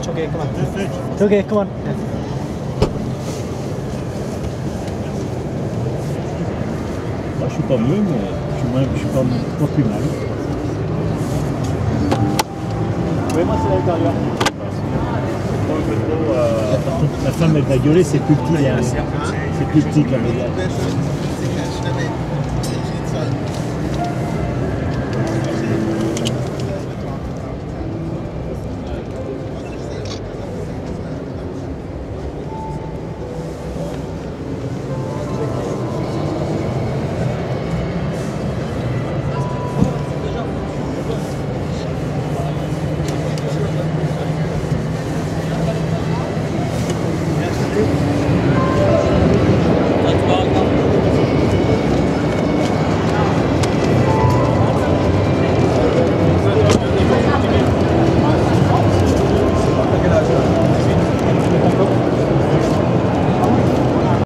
It's okay, come on. It's okay, come on. Yeah. Moi, je suis pas mieux, mais je suis pas plus mal. Oui, moi c'est l'intérieur. La femme elle va gueuler, c'est plus petit, c'est plus petit que la médiane.